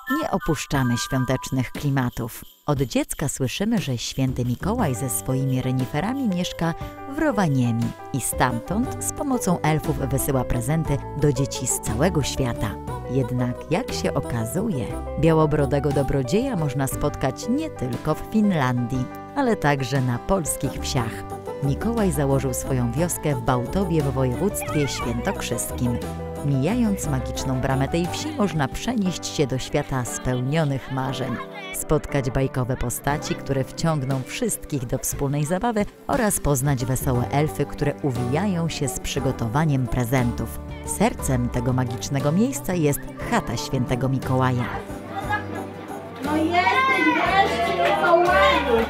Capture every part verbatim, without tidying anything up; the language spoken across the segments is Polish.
nie opuszczamy świątecznych klimatów. Od dziecka słyszymy, że święty Mikołaj ze swoimi reniferami mieszka w Rovaniemi i stamtąd z pomocą elfów wysyła prezenty do dzieci z całego świata. Jednak jak się okazuje, białobrodego dobrodzieja można spotkać nie tylko w Finlandii, ale także na polskich wsiach. Mikołaj założył swoją wioskę w Bałtowie w województwie świętokrzyskim. Mijając magiczną bramę tej wsi, można przenieść się do świata spełnionych marzeń, spotkać bajkowe postaci, które wciągną wszystkich do wspólnej zabawy oraz poznać wesołe elfy, które uwijają się z przygotowaniem prezentów. Sercem tego magicznego miejsca jest chata świętego Mikołaja. No jesteś wreszcie, Mikołaju!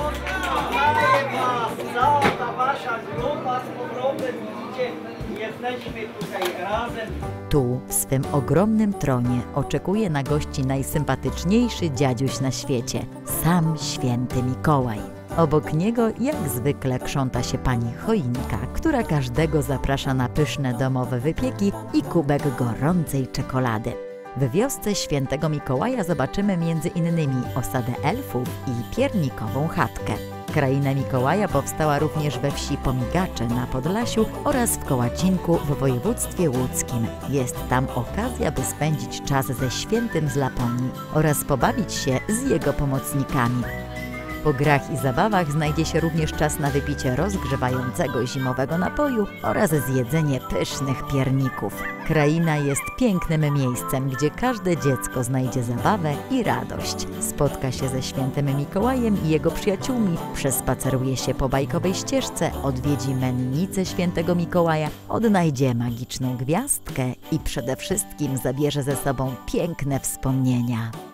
Cała ta wasza grupa z powrotem, widzicie, jesteśmy tutaj razem. Tu, w swym ogromnym tronie, oczekuje na gości najsympatyczniejszy dziadziuś na świecie, sam święty Mikołaj. Obok niego, jak zwykle, krząta się pani choinka, która każdego zaprasza na pyszne domowe wypieki i kubek gorącej czekolady. W wiosce świętego Mikołaja zobaczymy między innymi osadę elfów i piernikową chatkę. Kraina Mikołaja powstała również we wsi Pomigacze na Podlasiu oraz w Kołacinku w województwie łódzkim. Jest tam okazja, by spędzić czas ze świętym z Laponii oraz pobawić się z jego pomocnikami. Po grach i zabawach znajdzie się również czas na wypicie rozgrzewającego zimowego napoju oraz zjedzenie pysznych pierników. Kraina jest pięknym miejscem, gdzie każde dziecko znajdzie zabawę i radość. Spotka się ze świętym Mikołajem i jego przyjaciółmi, przespaceruje się po bajkowej ścieżce, odwiedzi mennicę świętego Mikołaja, odnajdzie magiczną gwiazdkę i przede wszystkim zabierze ze sobą piękne wspomnienia.